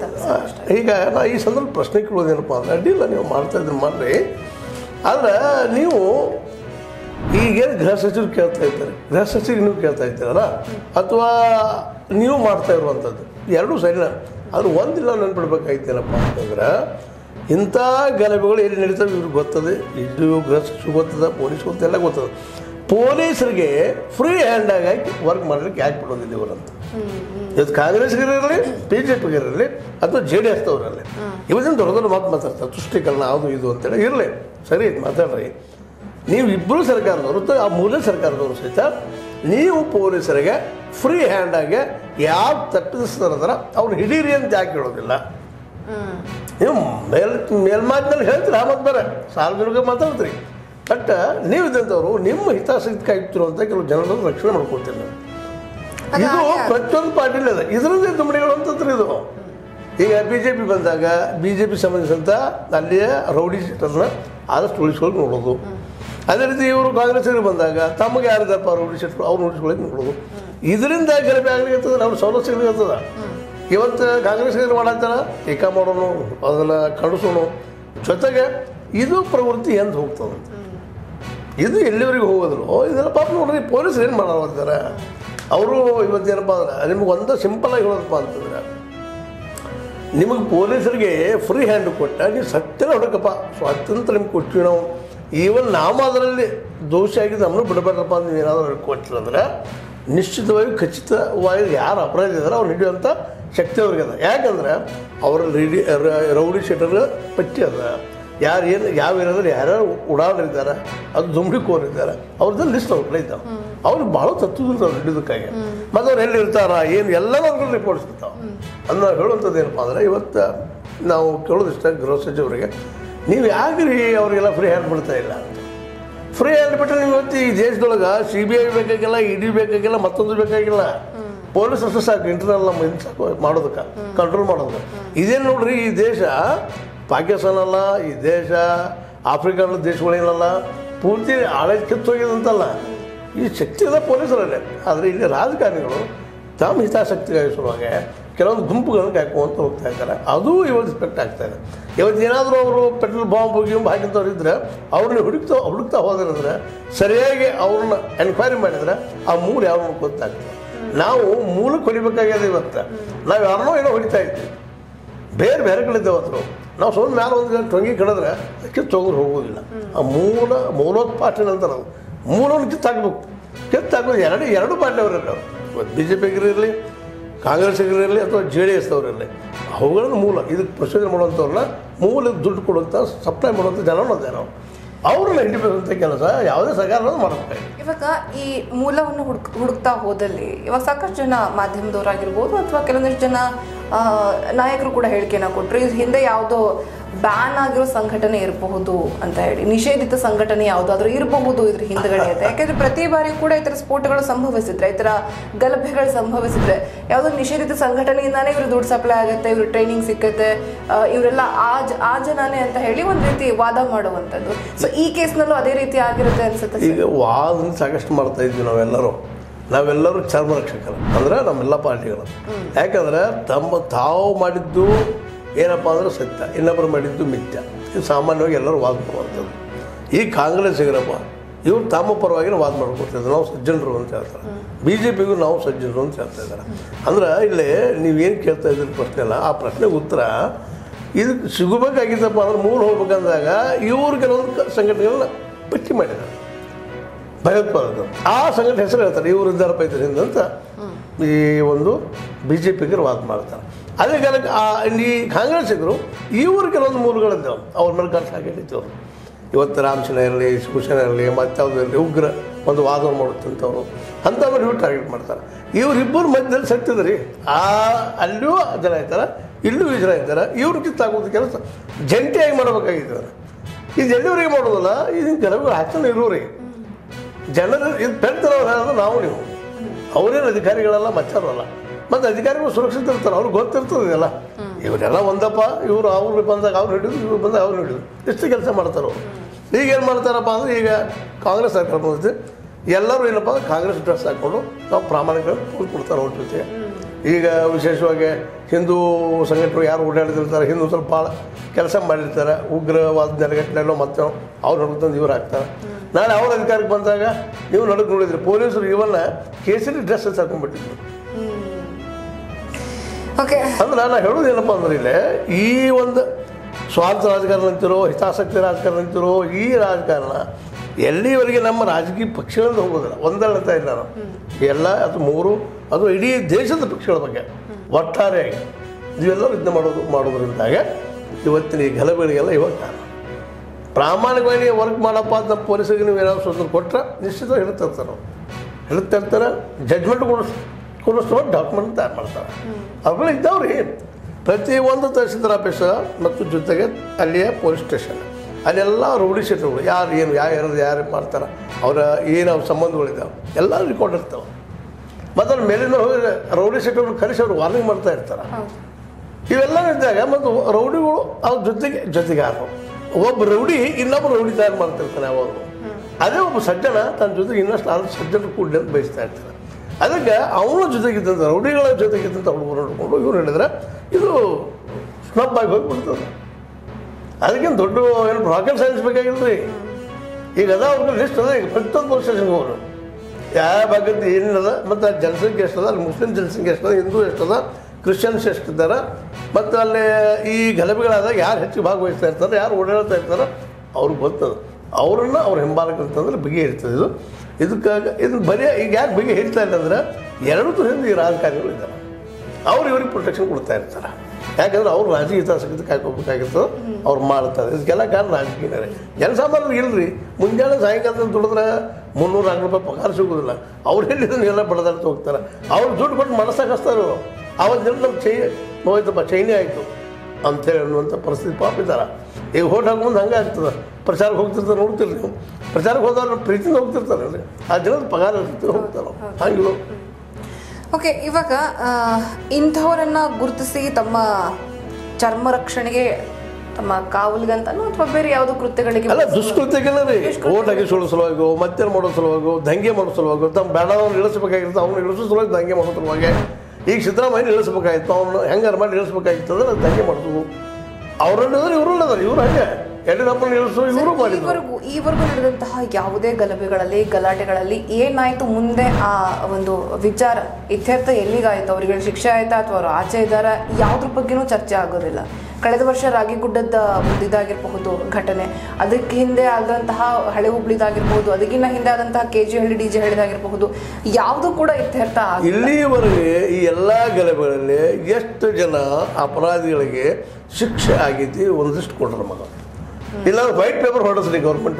ಈಗ ನಾ ಈ ಸಂದರ್ಭ ಪ್ರಶ್ನೆ ಕೇಳೋದೇನಪ್ಪ ಅಂದ್ರೆ, ಅಡ್ಡಿಲ್ಲ ನೀವು ಮಾಡ್ತಾ ಇದ್ರೆ ಮಾಡ್ರಿ, ಆದರೆ ನೀವು ಈಗೇನು ಗೃಹ ಸಚಿವರು ಕೇಳ್ತಾ ಇರ್ತಾರೆ, ಗೃಹ ಸಚಿವರು ನೀವು ಕೇಳ್ತಾ ಇರ್ತೀರಲ್ಲ, ಅಥವಾ ನೀವು ಮಾಡ್ತಾ ಇರುವಂಥದ್ದು ಎರಡೂ ಸರಿನಾ? ಆದ್ರೆ ಒಂದಿಲ್ಲ ನೆನ್ಪಿಡ್ಬೇಕಾಯ್ತೇನಪ್ಪ ಅಂತಂದ್ರೆ, ಇಂಥ ಗಲಭೆಗಳು ಎಲ್ಲಿ ನಡೀತವೆ ಇವ್ರಿಗೆ ಗೊತ್ತದೆ, ಇದು ಗೃಹ ಸಚಿವ ಗೊತ್ತದ, ಪೊಲೀಸ್ ಗೊತ್ತ, ಎಲ್ಲ ಗೊತ್ತದ. ಪೊಲೀಸರಿಗೆ ಫ್ರೀ ಹ್ಯಾಂಡಾಗಿ ಹಾಕಿ ವರ್ಕ್ ಮಾಡಲಿಕ್ಕೆ ಯಾಕೆ ಬಿಡೋದಿಲ್ಲ ಇವರಂತ. ಇವತ್ತು ಕಾಂಗ್ರೆಸ್ಗಿರಲಿ, ಬಿ ಜೆ ಪಿಗಿರಲಿ, ಅಥವಾ ಜೆ ಡಿ ಎಸ್ದವರಲ್ಲಿ ಇವತ್ತಿನ ದೊಡ್ಡ ದೊಡ್ಡ ಮಾತು ಮಾತಾಡ್ತಾರೆ, ತುಷ್ಟೀಕರಣ ಅದು ಇದು ಅಂತೇಳಿ. ಇರಲಿ, ಸರಿ ಮಾತಾಡ್ರಿ. ನೀವು ಇಬ್ಬರು ಸರ್ಕಾರದವರು, ಆ ಮೂಲ ಸರ್ಕಾರದವರು ಸಹಿತ ನೀವು ಪೊಲೀಸರಿಗೆ ಫ್ರೀ ಹ್ಯಾಂಡಾಗಿ ಯಾವ ತಪ್ಪಿಸ್ತಾರದಾರ ಅವ್ರು ಹಿಡೀರಿ ಅಂತ ಯಾಕೆ ಹೇಳೋದಿಲ್ಲ? ನೀವು ಮೇಲ್ ಮೇಲ್ಮಾತಿನಲ್ಲಿ ಹೇಳ್ತೀರಿ, ಆ ಮಾತು ಬೇರೆ, ಸಾರ್ವಜನಿಕ ಮಾತಾಡ್ತೀರಿ. ಬಟ್ ನೀವು ಇದ್ದಂಥವ್ರು ನಿಮ್ಮ ಹಿತಾಸಕ್ತಿ ಕಾಯ್ತಿರುವಂಥ ಕೆಲವು ಜನರನ್ನು ರಕ್ಷಣೆ ಮಾಡ್ಕೊಳ್ತೀರಿ. ಇದು ಪ್ರತಿಯೊಂದು ಪಾರ್ಟಿಲಿ ಇದೆ, ಇದರದ್ದೇ ದುಂಬಡಿಗಳು ಅಂತಂದ್ರೆ. ಇದು ಈಗ ಬಿ ಜೆ ಪಿ ಬಂದಾಗ ಬಿ ಜೆ ಪಿ ಸಂಬಂಧಿಸಿದಂಥ ಅಲ್ಲಿಯ ರೌಡಿ ಶೀಟರ್ನ ಆದಷ್ಟು ಉಳಿಸ್ಕೊಳ್ಳಿ ನೋಡೋದು. ಅದೇ ರೀತಿ ಇವರು ಕಾಂಗ್ರೆಸ್ಸಿಗೆ ಬಂದಾಗ ತಮಗೆ ಯಾರಿದಪ್ಪ ರೌಡಿ ಶೀಟರ್ ಅವ್ರು ಉಳಿಸ್ಕೊಳ್ಳಿ ನೋಡೋದು. ಇದರಿಂದ ಗಲಭೆ ಆಗ್ಲಿಕ್ಕೆ ಅವ್ರು ಸವಲತ್ತು ಸಿಗ್ಲಿಕ್ಕತ್ತದ. ಇವತ್ತು ಕಾಂಗ್ರೆಸ್ಗೆ ಮಾಡಾಕ್ತಾರ, ಟೀಕಾ ಮಾಡೋನು, ಅದನ್ನು ಖಂಡಿಸೋನು, ಜೊತೆಗೆ ಇದು ಪ್ರವೃತ್ತಿ ಎಂದು ಹೋಗ್ತದೆ. ಇದು ಎಲ್ಲಿವರೆಗೂ ಹೋಗೋದ್ರು ಇದೆಲ್ಲ ಪಾಪ ನೋಡ್ರಿ. ಪೊಲೀಸರು ಏನು ಮಾಡೋದಿದ್ದಾರೆ ಅವರು ಇವತ್ತೇನಪ್ಪ ಅಂದ್ರೆ, ನಿಮ್ಗೆ ಒಂದು ಸಿಂಪಲಾಗಿ ಹೇಳೋದಪ್ಪ ಅಂತಂದ್ರೆ, ನಿಮಗೆ ಪೊಲೀಸರಿಗೆ ಫ್ರೀ ಹ್ಯಾಂಡ್ ಕೊಟ್ಟ ನೀವು ಸತ್ಯನ ಹೊಡಕಪ್ಪ, ಸ್ವಾತಂತ್ರ್ಯ ನಿಮ್ಗೆ ಕೊಡ್ತೀವಿ ನಾವು. ಈವನ್ ನಾವು ಅದರಲ್ಲಿ ದೋಷ ಆಗಿದ್ದು ನಮ್ಮನ್ನು ಬಿಡಬೇಡ್ರಪ್ಪ ಅಂತ ನೀವು ಏನಾದರೂ ಕೊಟ್ಟಿರಂದ್ರೆ ನಿಶ್ಚಿತವಾಗಿ ಖಚಿತವಾಗಿ ಯಾರು ಅಪರಾಧ ಇದ್ದಾರೆ ಅವ್ರು ಹಿಡಿಯುವಂಥ ಶಕ್ತಿ ಅವ್ರಿಗೆ ಅದ. ಯಾಕಂದ್ರೆ ಅವ್ರ ರೆಡಿ ರೌಡಿ ಶೀಟರ್ ಪಟ್ಟಿ ಅದ, ಯಾರು ಏನು ಯಾವ ಏನಾದ್ರೆ ಯಾರ್ಯಾರು ಉಡಾಡಿದ್ದಾರೆ, ಅದು ದುಂಬಳಿಕೋರಿದ್ದಾರೆ, ಅವ್ರದ್ದು ಲಿಸ್ಟ್ ಅವ್ರ ಕಡೆ ಇದ್ದಾವೆ. ಅವ್ರಿಗೆ ಭಾಳ ತತ್ವದಿರ್ತಾವೆ ಹಿಡಿಯೋದಕ್ಕಾಗಿ. ಮತ್ತು ಅವ್ರು ಎಲ್ಲಿ ಇರ್ತಾರ ಏನು ಎಲ್ಲ ಅವ್ರಿಗೆ ರಿಪೋರ್ಟ್ಸ್ ಇರ್ತಾವೆ. ಅದು ನಾವು ಹೇಳುವಂಥದ್ದು ಏನಪ್ಪ ಅಂದರೆ, ಇವತ್ತು ನಾವು ಕೇಳೋದಿಷ್ಟ ಗೃಹ ಸಚಿವರಿಗೆ, ನೀವು ಯಾಕ್ರಿ ಅವರಿಗೆಲ್ಲ ಫ್ರೀ ಹ್ಯಾಂಡ್ ಬಿಡ್ತಾ ಇಲ್ಲ? ಫ್ರೀ ಹ್ಯಾಂಡ್ ಬಿಟ್ಟರೆ ನೀವು ಇವತ್ತು ಈ ದೇಶದೊಳಗೆ ಸಿ ಬಿ ಐ ಬೇಕಾಗಿಲ್ಲ, ಇ ಡಿ ಬೇಕಾಗಿಲ್ಲ, ಮತ್ತೊಂದು ಬೇಕಾಗಿಲ್ಲ, ಪೊಲೀಸ್ ಅಷ್ಟು ಸಾಕು, ಇಂಟರ್ನಲ್ ನಮ್ಮ ಇದು ಸಾಕು ಮಾಡೋದಕ್ಕೆ, ಕಂಟ್ರೋಲ್ ಮಾಡೋದು. ಇದೇನು ನೋಡ್ರಿ, ಈ ದೇಶ ಪಾಕಿಸ್ತಾನ ಅಲ್ಲ, ಈ ದೇಶ ಆಫ್ರಿಕಾದ ದೇಶಗಳೇನಲ್ಲ, ಪೂರ್ತಿ ಆಳೇ ಕಿತ್ತೋಗ್ಯದಂತಲ್ಲ, ಈ ಶಕ್ತಿ ಅದ ಪೊಲೀಸರಲ್ಲೇ. ಆದರೆ ಇಲ್ಲಿ ರಾಜಕಾರಣಿಗಳು ತಮ್ಮ ಹಿತಾಸಕ್ತಿಗಾಗಿ ಸಲುವಾಗಿ ಕೆಲವೊಂದು ಗುಂಪುಗಳನ್ನು ಕಾಯ್ಕೊಂತ ಹೋಗ್ತಾ ಇದ್ದಾರೆ. ಅದು ಇವತ್ತು ಸ್ಪೆಕ್ಟ್ ಆಗ್ತಾಯಿದೆ. ಇವತ್ತು ಏನಾದರೂ ಅವರು ಪೆಟ್ರೋಲ್ ಬಾಂಬ್ ಗಿಂಬ್ ಹಾಕಿಂಥವ್ರು ಇದ್ದರೆ ಅವ್ರನ್ನ ಹುಡುಕ್ತಾ ಹುಡುಕ್ತಾ ಹೋದ್ರಂದ್ರೆ, ಸರಿಯಾಗಿ ಅವ್ರನ್ನ ಎನ್ಕ್ವೈರಿ ಮಾಡಿದರೆ ಆ ಮೂರು ಯಾವ ಗೊತ್ತಾಗ್ತದೆ. ನಾವು ಮೂಲಕ್ಕೆ ಹೊಡಿಬೇಕಾಗ್ಯದ ಇವತ್ತು. ನಾವು ಯಾರನ್ನೋ ಏನೋ ಹೊಡಿತಾ ಇದ್ವಿ, ಬೇರೆ ಬೇರೆ ಕಡೆದ್ದೇವೆ ಹತ್ರ ನಾವು ಸುಮ್ಮನೆ ಮ್ಯಾಲೆ ಒಂದು ಟೊಂಗಿ ಕಡಿದ್ರೆ ಕಿತ್ತು ತೊಗೊಂಡು ಹೋಗೋದಿಲ್ಲ. ಆ ಮೂಲ ಮೂಲೋತ್ಪಾಟನೆ ಅಂತಾರೆ, ಅದು ಮೂಲವನ್ನು ಕಿತ್ತಾಕ್ಬೇಕು. ಕಿತ್ತಾಕೋದು ಎರಡು ಎರಡು ಪಾರ್ಟಿಯವರಿರಲಿ, ಅವರು ಬಿ ಜೆ ಪಿಗಿರಲಿ, ಕಾಂಗ್ರೆಸ್ಗಿರಲಿ ಅಥವಾ ಜೆ ಡಿ ಎಸ್ ಅವರಿರಲಿ, ಅವುಗಳನ್ನು ಮೂಲ ಇದಕ್ಕೆ ಪ್ರೊಸೀಜರ್ ಮಾಡುವಂಥವ್ರನ್ನ ಮೂಲ ದುಡ್ಡು ಕೊಡುವಂಥ ಸಪ್ಲೈ ಮಾಡುವಂಥ ಜನ ಅದೇ ನಾವು ಅವ್ರನ್ನ ಹಿಡಿಬೇಕಂತ ಕೆಲಸ ಯಾವುದೇ ಸರ್ಕಾರ ಮಾಡಬೇಕು. ಇವಾಗ ಈ ಮೂಲವನ್ನು ಹುಡುಕ್ ಹುಡುಕ್ತಾ ಹೋದಲ್ಲಿ ಇವಾಗ ಸಾಕಷ್ಟು ಜನ ಮಾಧ್ಯಮದವರಾಗಿರ್ಬೋದು ಅಥವಾ ಕೆಲವೊಂದಿಷ್ಟು ಜನ ನಾಯಕರು ಕೂಡ ಹೇಳಿಕೆನ ಕೊಟ್ಟರು, ಇದು ಹಿಂದೆ ಯಾವುದೋ ಬ್ಯಾನ್ ಆಗಿರೋ ಸಂಘಟನೆ ಇರಬಹುದು ಅಂತ ಹೇಳಿ, ನಿಷೇಧಿತ ಸಂಘಟನೆ ಯಾವುದಾದ್ರೂ ಇರಬಹುದು ಇದ್ರ ಹಿಂದ್ಗಡೆ ಅಂತ. ಯಾಕಂದ್ರೆ ಪ್ರತಿ ಬಾರಿ ಕೂಡ ಈ ಥರ ಸ್ಫೋಟಗಳು ಸಂಭವಿಸಿದ್ರೆ, ಈ ಥರ ಗಲಭೆಗಳು ಸಂಭವಿಸಿದ್ರೆ ಯಾವುದೋ ನಿಷೇಧಿತ ಸಂಘಟನೆಯಿಂದಾನೇ ಇವರು ದುಡ್ಡು ಸಪ್ಲೈ ಆಗುತ್ತೆ, ಇವರು ಟ್ರೈನಿಂಗ್ ಸಿಕ್ಕತ್ತೆ, ಇವರೆಲ್ಲ ಆ ಆ ಜನನೇ ಅಂತ ಹೇಳಿ ಒಂದು ರೀತಿ ವಾದ ಮಾಡುವಂಥದ್ದು. ಸೊ ಈ ಕೇಸ್ನಲ್ಲೂ ಅದೇ ರೀತಿ ಆಗಿರುತ್ತೆ ಅನ್ಸುತ್ತೆ. ಈಗ ವಾದ ಸಾಕಷ್ಟು ಮಾಡ್ತಾ ಇದ್ವಿ ನಾವೆಲ್ಲರೂ ನಾವೆಲ್ಲರೂ ಚರ್ಮ ರಕ್ಷಕರು ಅಂದರೆ ನಮ್ಮೆಲ್ಲ ಪಾರ್ಟಿಗಳು. ಯಾಕಂದ್ರೆ ತಮ್ಮ ತಾವು ಮಾಡಿದ್ದು ಏನಪ್ಪ ಅಂದ್ರೆ ಸತ್ಯ, ಇನ್ನೊಬ್ಬರು ಮಾಡಿದ್ದು ಮಿಥ್ಯ. ಇದು ಸಾಮಾನ್ಯವಾಗಿ ಎಲ್ಲರೂ ವಾದ ಮಾಡುವಂಥದ್ದು. ಈ ಕಾಂಗ್ರೆಸ್ ಸಿಗರಪ್ಪ ಇವ್ರು ತಮ್ಮ ಪರವಾಗಿ ವಾದ ಮಾಡ್ಕೊಡ್ತಿದ್ರು, ನಾವು ಸಜ್ಜನರು ಅಂತ ಹೇಳ್ತಾರೆ. ಬಿ ಜೆ ಪಿಗೂ ನಾವು ಸಜ್ಜನರು ಅಂತ ಹೇಳ್ತಾ ಇದ್ದಾರೆ. ಅಂದ್ರೆ ಇಲ್ಲಿ ನೀವೇನು ಕೇಳ್ತಾ ಇದ್ದೀರಿ ಪ್ರಶ್ನೆ ಅಲ್ಲ, ಆ ಪ್ರಶ್ನೆಗೆ ಉತ್ತರ ಇದಕ್ಕೆ ಸಿಗಬೇಕಾಗಿದ್ದಪ್ಪ ಅಂದ್ರೆ ಮೂಲ ಹೋಗ್ಬೇಕಂದಾಗ ಇವ್ರು ಕೆಲವೊಂದು ಸಂಘಟನೆಗಳನ್ನ ಪಟ್ಟಿ ಮಾಡಿದ್ದಾರೆ, ಭಯೋತ್ಪಾದಕರು. ಆ ಸಂಘಟನೆ ಹೆಸರು ಹೇಳ್ತಾರೆ, ಇವರು ಇದ್ದಾರಪ್ಪ ಇದರಿಂದ ಅಂತ ಈ ಒಂದು ಬಿ ಜೆ ಪಿಗರು ವಾದ ಮಾಡ್ತಾರೆ. ಅದೇ ಕಾಲಕ್ಕೆ ಆ ಈ ಕಾಂಗ್ರೆಸ್ಸಿಗರು ಇವರು ಕೆಲವೊಂದು ಮೂಲಗಳಿದ್ದಾವೆ, ಅವ್ರ ಮೇಲೆ ಖರ್ಚು ಹಾಕಿಟ್ಟಿದ್ದವರು. ಇವತ್ತು ರಾಮಸೇನೆ ಇರಲಿ, ಶಿವಸೇನೆ ಇರಲಿ, ಮತ್ತಾವುದು ಇರಲಿ, ಉಗ್ರ ಒಂದು ವಾದವನ್ನು ಮಾಡುತ್ತಂಥವ್ರು ಅಂಥವ್ರು ಇವ್ರು ಟಾರ್ಗೆಟ್ ಮಾಡ್ತಾರೆ. ಇವರಿಬ್ಬರು ಮಧ್ಯದಲ್ಲಿ ಸತ್ತಿದ್ರಿ, ಆ ಅಲ್ಲಿಯೂ ಜನ ಇರ್ತಾರೆ, ಇಲ್ಲೂ ಜನ ಇದ್ದಾರೆ. ಇವ್ರು ಕಿತ್ತಾಗೋದು ಕೆಲಸ ಜಂಟಿಯಾಗಿ ಮಾಡಬೇಕಾಗಿದ್ದಾರೆ. ಇದು ಎಲ್ಲಿವರೆಗೆ ಮಾಡೋದಲ್ಲ, ಇದನ್ನು ಕೆಲವು ಹಾಕ್ತಾನೆ ಇರೋರಿಗೆ ಜನರು ಇದು ಪೆಡ್ತಾರವ್ರು ಹೇಳಿದ್ರೆ ನಾವು ನೀವು ಅವರೇನು ಅಧಿಕಾರಿಗಳೆಲ್ಲ ಮಚ್ಚಾರಲ್ಲ, ಮತ್ತು ಅಧಿಕಾರಿಗಳು ಸುರಕ್ಷಿತ ಇರ್ತಾರೆ, ಅವ್ರಿಗೆ ಗೊತ್ತಿರ್ತದೆ ಇದೆಲ್ಲ. ಇವರೆಲ್ಲ ಒಂದಪ್ಪ, ಇವರು ಅವ್ರು ಬಂದಾಗ ಅವ್ರು ಹಿಡಿದು, ಇವ್ರು ಬಂದಾಗ ಅವ್ರು ಹಿಡಿದು ಎಷ್ಟು ಕೆಲಸ ಮಾಡ್ತಾರೆ ಅವರು. ಈಗ ಏನು ಮಾಡ್ತಾರಪ್ಪ ಅಂದರೆ ಈಗ ಕಾಂಗ್ರೆಸ್ ಸರ್ಕಾರ ಬಂದಿದೆ, ಎಲ್ಲರೂ ಏನಪ್ಪ ಅಂದ್ರೆ ಕಾಂಗ್ರೆಸ್ ಡ್ರೆಸ್ ಹಾಕ್ಕೊಂಡು ನಾವು ಪ್ರಾಮಾಣಿಕವಾಗಿ ಕೂತ್ ಕೊಡ್ತಾರೆ ಅವ್ರ ಜೊತೆಗೆ. ಈಗ ವಿಶೇಷವಾಗಿ ಹಿಂದೂ ಸಂಘಟನೆ ಯಾರು ಓಡಾಡಿದಿರ್ತಾರೆ, ಹಿಂದೂ ಸ್ವಲ್ಪ ಭಾಳ ಕೆಲಸ ಮಾಡಿರ್ತಾರೆ, ಉಗ್ರವಾದ ನೆಲೆಗಟ್ಟಲೆಲ್ಲೋ ಮತ್ತೆ ಅವ್ರು ನಡುತ್ತಂದು ಇವ್ರು ಹಾಕ್ತಾರೆ. ನಾಳೆ ಅವ್ರ ಅಧಿಕಾರಕ್ಕೆ ಬಂದಾಗ ನೀವು ನಡುಕ್ ನೋಡಿದ್ರಿ, ಪೊಲೀಸರು ಇವನ್ನ ಕೇಸರಿ ಡ್ರೆಸ್ ಹಾಕೊಂಡ್ಬಿಟ್ಟಿದ್ರು. ಓಕೆ, ಅಂದ್ರೆ ನಾನು ಹೇಳೋದು ಏನಪ್ಪ ಅಂದ್ರೆ ಇಲ್ಲಿ ಈ ಒಂದು ಸ್ವಾರ್ಥ ರಾಜಕಾರಣ ಅಂತಿರೋ, ಹಿತಾಸಕ್ತಿ ರಾಜಕಾರಣ ಅಂತಿರೋ, ಈ ರಾಜಕಾರಣ ಎಲ್ಲಿವರೆಗೆ ನಮ್ಮ ರಾಜಕೀಯ ಪಕ್ಷಗಳಿಂದ ಹೋಗೋದಿಲ್ಲ, ಒಂದೆರಡು ಇಲ್ಲ ನಾವು ಎಲ್ಲ ಅದು ಮೂರು, ಅದು ಇಡೀ ದೇಶದ ಪಕ್ಷಗಳ ಬಗ್ಗೆ ಒಟ್ಟಾರೆಯಾಗಿ ಇವೆಲ್ಲರೂ ಇದನ್ನ ಮಾಡೋದು ಮಾಡೋದ್ರಿಂದಾಗೆ ಇವತ್ತಿನ ಈ ಗಲಭೆಗಳಿಗೆಲ್ಲ ಇವಾಗ ಕಾರಣ. ಪ್ರಾಮಾಣಿಕವಾಗಿ ವರ್ಕ್ ಮಾಡಪ್ಪ ಅಂತ ನಮ್ಮ ಪೊಲೀಸರಿಗೆ ನೀವು ಏನಾದ್ರು ಸ್ವತಂತ್ರ ಕೊಟ್ಟರೆ ನಿಶ್ಚಿತವಾಗಿ ಹಿಡ್ತಿರ್ತಾರೆ, ನಾವು ಹಿಡ್ತಿರ್ತಾರೆ, ಜಡ್ಜ್ಮೆಂಟ್ ಕೊಡಿಸ್ ಕೊಡಿಸುವ ಡಾಕ್ಯುಮೆಂಟ್ ತಯಾರು ಮಾಡ್ತಾರೆ. ಅವುಗಳು ಇದ್ದಾವ್ರಿ ಪ್ರತಿಯೊಂದು ತಹಸೀಲ್ದಾರ್ ಆಫೀಸ ಮತ್ತು ಜೊತೆಗೆ ಅಲ್ಲಿಯ ಪೊಲೀಸ್ ಸ್ಟೇಷನ್, ಅಲ್ಲೆಲ್ಲ ರೌಡಿ ಶೀಟ್ಗಳು ಯಾರು ಏನು ಯಾರು ಯಾರು ಮಾಡ್ತಾರೆ, ಅವರ ಏನು ಅವ್ರ ಸಂಬಂಧಗಳಿದ್ದಾವೆ ಎಲ್ಲ ರೆಕಾರ್ಡ್ ಇರ್ತಾವೆ. ಮತ್ತು ಅದ್ರ ಮೇಲಿನ ಹೋಗಿ ರೌಡಿ ಶೀಟ್ಗಳು ಕರೆಸಿ ಅವ್ರು ವಾರ್ನಿಂಗ್ ಮಾಡ್ತಾ ಇರ್ತಾರೆ. ಇವೆಲ್ಲ ಇದ್ದಾಗ ಮತ್ತು ರೌಡಿಗಳು ಅವ್ರ ಜೊತೆಗೆ ಜೊತೆಗಾರರು, ಒಬ್ಬ ರೌಡಿ ಇನ್ನೊಬ್ಬ ರೌಡಿ ತಯಾರು ಮಾಡ್ತಿರ್ತಾನೆ ಯಾವಾಗಲೂ. ಅದೇ ಒಬ್ಬ ಸಜ್ಜನ ತನ್ನ ಜೊತೆಗೆ ಇನ್ನಷ್ಟು ಆರು ಸಜ್ಜನ ಕೂಡಲೇ ಅಂತ ಬಯಸ್ತಾ ಇರ್ತಾರೆ. ಅದಕ್ಕೆ ಅವನ ಜೊತೆಗಿದ್ದಂಥ ರೌಡಿಗಳ ಜೊತೆಗಿದ್ದಂಥ ಹುಡುಗರು ನೋಡಿಕೊಂಡು ಇವ್ರು ಹೇಳಿದ್ರೆ ಇದು ಸ್ನಬ್ ಆಗಿ ಹೋಗಿಬಿಡ್ತದೆ. ಅದಕ್ಕೇನು ದೊಡ್ಡ ಏನು ರಾಕೆಟ್ ಸೈನ್ಸ್ ಬೇಕಾಗಿಲ್ಲ ರೀ. ಈಗ ಅದ ಅವ್ರಿಗೆ ಲಿಸ್ಟ್ ಅದ, ಈಗ ಪ್ರತಿಯೊಂದು ಪೊಲೀಸ್ ಸ್ಟೇಷನ್ಗೆ ಹೋಗೋರು ಯಾವ ಭಾಗದ್ದು ಏನಿಲ್ಲ, ಮತ್ತು ಅಲ್ಲಿ ಜನಸಂಖ್ಯೆ ಎಷ್ಟದ, ಅಲ್ಲಿ ಮುಸ್ಲಿಂ ಜನಸಂಖ್ಯೆ ಎಷ್ಟದ, ಹಿಂದೂ ಎಷ್ಟದ, ಕ್ರಿಶ್ಚಿಯನ್ಸ್ ಎಷ್ಟಿದ್ದಾರೆ, ಮತ್ತು ಅಲ್ಲಿ ಈ ಗಲಭೆಗಳಾದಾಗ ಯಾರು ಹೆಚ್ಚು ಭಾಗವಹಿಸ್ತಾ ಇರ್ತಾರೆ, ಯಾರು ಓಡಾಡ್ತಾ ಇರ್ತಾರೆ ಅವ್ರಿಗೆ ಗೊತ್ತದು. ಅವರನ್ನು ಅವ್ರ ಹಿಂಬಾಲಕಂತಂದ್ರೆ ಬಗೆ ಇರ್ತದೆ. ಇದು ಇದಕ್ಕಾಗ ಇದನ್ನು ಬರೀ ಈಗ ಯಾಕೆ ಬಗೆ ಹೇಳ್ತಾ ಇಲ್ಲ ಅಂದ್ರೆ ಎರಡು ಹಿಂದೆ ಈ ರಾಜಕಾರಣಿಗಳು ಇದ್ದಾರೆ, ಅವ್ರು ಇವ್ರಿಗೆ ಪ್ರೊಟೆಕ್ಷನ್ ಕೊಡ್ತಾ ಇರ್ತಾರೆ. ಯಾಕಂದ್ರೆ ಅವ್ರು ರಾಜಕೀಯ ಹಿತಾಸಕ್ತಿ ಕಾಯ್ಕೋಬೇಕಾಗಿತ್ತು, ಅವ್ರು ಮಾಡ್ತಾರೆ. ಇದಕ್ಕೆಲ್ಲ ಕಾರಣ ರಾಜಕೀಯನೇ. ಜನಸಾಮಾನ್ಯರಿಗೆ ಇಲ್ಲರಿ, ಮುಂಜಾನೆ ಸಾಯಂಕಾಲದಲ್ಲಿ ದುಡಿದ್ರೆ ಮುನ್ನೂರು ನಾಲ್ಕು ರೂಪಾಯಿ ಪಗಾರ ಸಿಗೋದಿಲ್ಲ, ಅವ್ರು ಎಲ್ಲಿದ್ದನ್ನೆಲ್ಲ ಬಡದಾಡ್ತಾ ಹೋಗ್ತಾರೆ. ಅವ್ರು ದುಡ್ಡು ಕೊಟ್ಟು ಮನಸ್ಸಾಗ ಹಚ್ತಾರೆ. ಅವರು ಅವತ್ತು ಜನ ನಮ್ಮ ಚೈ ಹೋಯ್ತಪ್ಪ ಚೈನಿ ಆಯಿತು ಅಂತೇಳಿ ಅನ್ನುವಂಥ ಪರಿಸ್ಥಿತಿ ಪಾಪ ಇದ್ದಾರೆ. ಈಗ ಹೋಟ್ ಹಾಕೊಂಡು ಹಂಗೆ ಆಗ್ತದೆ. ಪ್ರಚಾರಕ್ಕೆ ಹೋಗ್ತಿರ್ತಾರೆ, ನೋಡ್ತೀರಿ ನೀವು, ಪ್ರಚಾರಕ್ಕೆ ಹೋದವ್ರು ಪ್ರೀತಿಯಿಂದ ಹೋಗ್ತಿರ್ತಾರೆ ಅಲ್ರಿ, ಆ ಜನದ ಪಗಾರ ಹೋಗ್ತಾರೆ ಹಂಗಿಲ್ಲ. ಓಕೆ, ಇವಾಗ ಇಂಥವರನ್ನು ಗುರುತಿಸಿ ತಮ್ಮ ಚರ್ಮ ರಕ್ಷಣೆಗೆ, ತಮ್ಮ ಕಾವಲಿಗಂತನೂ ಅಥವಾ ಬೇರೆ ಯಾವುದೋ ಕೃತ್ಯಗಳಿಗೆ ಅಲ್ಲ ದುಷ್ಕೃತ್ಯಗಳ ರೀ, ಓಟ್ ಹಾಕಿಸೋಳೋ ಸಲುವಾಗೋ, ಮತ್ತೇನು ಮಾಡೋ ಸಲುವಾಗೋ, ದಂಗೆ ಮಾಡೋ ಸಲುವಾಗೋ, ತಮ್ಮ ಬೇಡವ್ನು ಇಳಿಸ್ಬೇಕಾಗಿರುತ್ತೆ, ಅವ್ನು ಇಳಿಸೋ ಸಲುವಾಗಿ ದಂಗೆ ಮಾಡೋ ಸಲುವಾಗಿ. ಈಗ ಸಿದ್ದರಾಮಯ್ಯ ಇಳಿಸ್ಬೇಕಾಗಿತ್ತು, ಅವ್ನು ಹೆಂಗಾರು ಮಾಡಿ ಇಳಿಸ್ಬೇಕಾಗಿತ್ತು ಅಂದ್ರೆ ಅದು ದಂಗೆ ಮಾಡೋದು. ಅವ್ರಲ್ಲಿದ್ದಾರೆ ಇವ್ರಲ್ಲಿದ್ದಾರೆ, ಇವ್ರು ಹಾಗೆ ಯಡಿಯೂರಪ್ಪ ನಿಲ್ಲಿಸು ಇವರು ಮಾಡಿದ್ರು. ಈವರೆಗೂ ಈವರೆಗೂ ನಡೆದಂತಹ ಯಾವುದೇ ಗಲಭೆಗಳಲ್ಲಿ ಗಲಾಟೆಗಳಲ್ಲಿ ಏನಾಯ್ತು, ಮುಂದೆ ಆ ಒಂದು ವಿಚಾರ ಇತ್ಯರ್ಥ ಎಲ್ಲಿಗಾಯ್ತು, ಅವರಿಗೆ ಶಿಕ್ಷೆ ಆಯ್ತಾ ಅಥವಾ ಅವರು ಆಚೆ ಇದ್ದಾರಾ, ಯಾವುದ್ರ ಬಗ್ಗೆನೂ ಚರ್ಚೆ ಆಗೋದಿಲ್ಲ. ಕಳೆದ ವರ್ಷ ರಾಗಿಗುಡ್ಡದ ಒಂದು ಇದಾಗಿರಬಹುದು ಘಟನೆ, ಅದಕ್ಕೆ ಹಿಂದೆ ಆದಂತಹ ಹಳೆ ಹುಬ್ಳಿದಾಗಿರ್ಬಹುದು, ಅದಕ್ಕಿಂತ ಹಿಂದೆ ಆದಂತಹ K G Halli D J ಹಳ್ಳಿದಾಗಿರಬಹುದು, ಯಾವುದು ಕೂಡ ಇತ್ಯರ್ಥ ಆಗಿಲ್ಲ. ಇಲ್ಲಿಯವರೆಗೆ ಈ ಎಲ್ಲ ಗಲಭೆಗಳಲ್ಲಿ ಎಷ್ಟು ಜನ ಅಪರಾಧಿಗಳಿಗೆ ಶಿಕ್ಷೆ ಆಗೈತಿ ಒಂದಿಷ್ಟು ಕೊಡ್ರ ಮಗ. ಇಲ್ಲ ವೈಟ್ ಪೇಪರ್ ಹೊಡೆಸ್ರಿ ಗೌರ್ಮೆಂಟ್,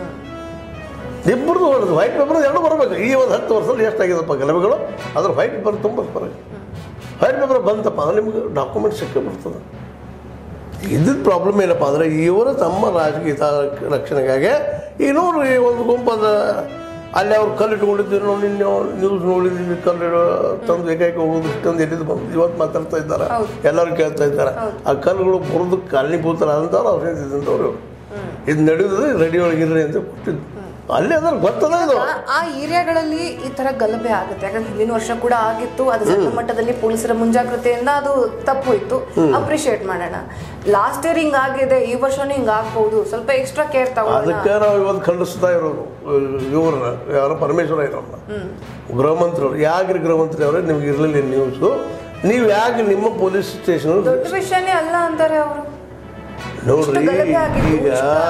ಇಬ್ಬರದು ಹೊಡೆದು ವೈಟ್ ಪೇಪರ್ ಎರಡು ಬರಬೇಕು. ಈ ಒಂದು ಹತ್ತು ವರ್ಷದಲ್ಲಿ ಎಷ್ಟಾಗಿದಪ್ಪ ಗಲಭೆಗಳು, ಅದ್ರ ವೈಟ್ ಪೇಪರ್ ತುಂಬ ಬರಬೇಕು. ವೈಟ್ ಪೇಪರ್ ಬಂತಪ್ಪ ಅಂದ್ರೆ ನಿಮ್ಗೆ ಡಾಕ್ಯುಮೆಂಟ್ ಸಿಕ್ಕೇ ಬರ್ತದೆ. ಇದ್ದಿದ್ದು ಪ್ರಾಬ್ಲಮ್ ಏನಪ್ಪ ಅಂದರೆ ಇವರು ತಮ್ಮ ರಾಜಕೀಯ ರಕ್ಷಣೆಗಾಗಿ ಈಗ ನೋಡ್ರಿ ಒಂದು ಗುಂಪದ ಅಲ್ಲಿ ಅವ್ರು ಕಲ್ಲು ಇಟ್ಕೊಂಡಿದ್ದೀವಿ ನೋಡಿ, ನೀವು ನ್ಯೂಸ್ ನೋಡಿದ್ದೀವಿ, ಕಲ್ಲು ತಂದು ಏಕೈಕ ಹೋಗೋದು ಇಷ್ಟೊಂದು ಎಲ್ಲಿದ್ದು ಬಂದು ಇವತ್ತು ಮಾತಾಡ್ತಾ ಇದ್ದಾರೆ, ಎಲ್ಲರೂ ಕೇಳ್ತಾ ಇದ್ದಾರೆ. ಆ ಕಲ್ಲುಗಳು ಬರೋದು ಕಾರಣೀಭೂತರಾದಂಥವ್ರು ಅವ್ರು ಹೇಳ್ತಿದ್ದಂಥವ್ರು ಇದು ನಡೆಯೋದು ರೆಡಿ ಒಳಗಿರ್ರಿ ಅಂತ ಕೊಟ್ಟಿದ್ದು. ಅಲ್ಲಿ ಅದ್ರ ಗೊತ್ತದ ಇದು. ಆ ಏರಿಯಾಗಳಲ್ಲಿ ಈ ತರ ಗಲಭೆ ಆಗುತ್ತೆ, ಯಾಕಂದ್ರೆ ಹಿಂದಿನ ವರ್ಷ ಕೂಡ ಆಗಿತ್ತು. ಅದು ಸಣ್ಣ ಮಟ್ಟದಲ್ಲಿ ಪೊಲೀಸರ ಮುಂಜಾಗ್ರತೆಯಿಂದ ಅದು ತಪ್ಪು ಇತ್ತು, ಅಪ್ರಿಶಿಯೇಟ್ ಮಾಡೋಣ. ಲಾಸ್ಟ್ ಇಯರ್ ಹಿಂಗ್ ಆಗಿದೆ, ಈ ವರ್ಷನೂ ಹಿಂಗ್ ಆಗ್ಬಹುದು, ಸ್ವಲ್ಪ ಎಕ್ಸ್ಟ್ರಾ ಕೇರ್ ತಗೋ. ಅದಕ್ಕೆ ನಾವು ಇವತ್ತು ಖಂಡಿಸ್ತಾ ಇರೋದು ಇವ್ರನ್ನ, ಯಾರು ಪರಮೇಶ್ವರ ಇರೋಲ್ಲ ಗೃಹ ಮಂತ್ರಿ. ಯಾಕ್ರಿ ಗೃಹ ಮಂತ್ರಿ ಅವರೇ ನಿಮ್ಗೆ ಇರ್ಲಿಲ್ಲ ನ್ಯೂಸು, ನೀವು ಯಾಕೆ ನಿಮ್ಮ ಪೊಲೀಸ್ ಸ್ಟೇಷನ್ ದೊಡ್ಡ ವಿಷಯನೇ ಅಲ್ಲ ಅಂತಾರೆ ಅವರು. ನೋಡ್ರಿ ಈಗ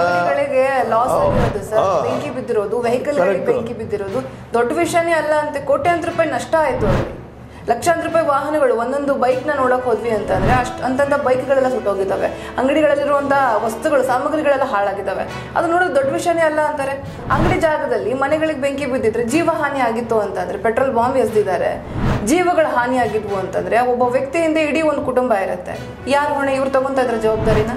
ಲಾಸ್ ಆಗಿರೋದು ಸರ್, ಬೆಂಕಿ ಬಿದ್ದಿರೋದು, ವೆಹಿಕಲ್ ಬೆಂಕಿ ಬಿದ್ದಿರೋದು ದೊಡ್ಡ ವಿಷಯನೇ ಅಲ್ಲ ಅಂತೆ. ಕೋಟ್ಯಾಂತರ ರೂಪಾಯಿ ನಷ್ಟ ಆಯ್ತು ಅವ್ರಿಗೆ, ಲಕ್ಷಾಂತರ ರೂಪಾಯಿ ವಾಹನಗಳು. ಒಂದೊಂದು ಬೈಕ್ ನ ನೋಡಕ್ ಹೋದ್ವಿ ಅಂತಂದ್ರೆ ಅಷ್ಟು ಅಂತಂದ ಬೈಕ್ಗಳೆಲ್ಲ ಸುಟ್ಟೋಗಿದ್ದಾವೆ, ಅಂಗಡಿಗಳಲ್ಲಿರುವಂತಹ ವಸ್ತುಗಳು ಸಾಮಗ್ರಿಗಳೆಲ್ಲ ಹಾಳಾಗಿದ್ದಾವೆ. ಅದು ನೋಡೋದು ದೊಡ್ಡ ವಿಷಯನೇ ಅಲ್ಲ ಅಂತಾರೆ. ಅಂಗಡಿ ಜಾಗದಲ್ಲಿ ಮನೆಗಳಿಗೆ ಬೆಂಕಿ ಬಿದ್ದಿದ್ರೆ ಜೀವ ಹಾನಿ ಆಗಿತ್ತು ಅಂತಂದ್ರೆ, ಪೆಟ್ರೋಲ್ ಬಾಂಬ್ ಎಸ್ದಿದ್ದಾರೆ, ಜೀವಗಳ ಹಾನಿ ಆಗಿದ್ವು ಅಂತಂದ್ರೆ ಒಬ್ಬ ವ್ಯಕ್ತಿಯಿಂದ ಇಡೀ ಒಂದು ಕುಟುಂಬ ಇರುತ್ತೆ. ಯಾರು ಹೊಣೆ? ಇವ್ರು ತಗೊಂತಾ ಇದ್ರ ಜವಾಬ್ದಾರಿನ?